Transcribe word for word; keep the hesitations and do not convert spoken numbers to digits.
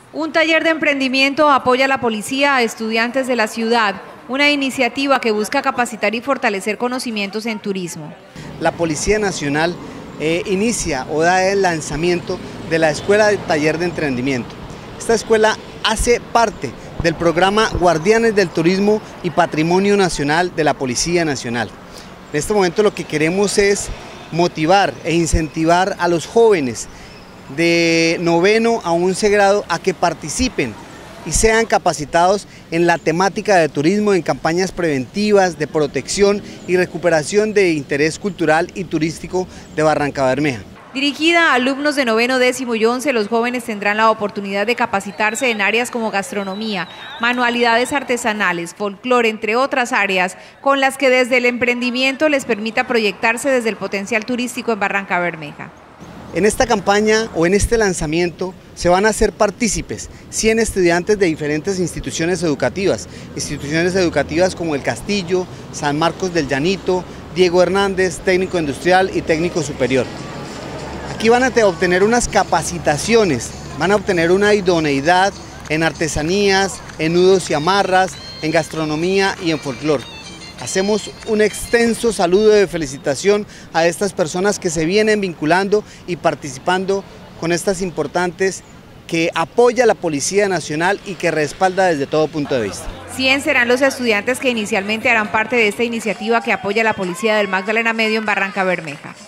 Un taller de emprendimiento apoya a la policía a estudiantes de la ciudad, una iniciativa que busca capacitar y fortalecer conocimientos en turismo. La Policía Nacional eh, inicia o da el lanzamiento de la Escuela de Taller de Emprendimiento. Esta escuela hace parte del programa Guardianes del Turismo y Patrimonio Nacional de la Policía Nacional. En este momento lo que queremos es motivar e incentivar a los jóvenes de noveno a once grado a que participen y sean capacitados en la temática de turismo, en campañas preventivas de protección y recuperación de interés cultural y turístico de Barrancabermeja. Dirigida a alumnos de noveno, décimo y once, los jóvenes tendrán la oportunidad de capacitarse en áreas como gastronomía, manualidades artesanales, folclore, entre otras áreas, con las que desde el emprendimiento les permita proyectarse desde el potencial turístico en Barrancabermeja. En esta campaña o en este lanzamiento se van a hacer partícipes cien estudiantes de diferentes instituciones educativas, instituciones educativas como el Castillo, San Marcos del Llanito, Diego Hernández, técnico industrial y técnico superior. Aquí van a obtener unas capacitaciones, van a obtener una idoneidad en artesanías, en nudos y amarras, en gastronomía y en folclore. Hacemos un extenso saludo de felicitación a estas personas que se vienen vinculando y participando con estas importantes que apoya la Policía Nacional y que respalda desde todo punto de vista. cien serán los estudiantes que inicialmente harán parte de esta iniciativa que apoya a la Policía del Magdalena Medio en Barrancabermeja.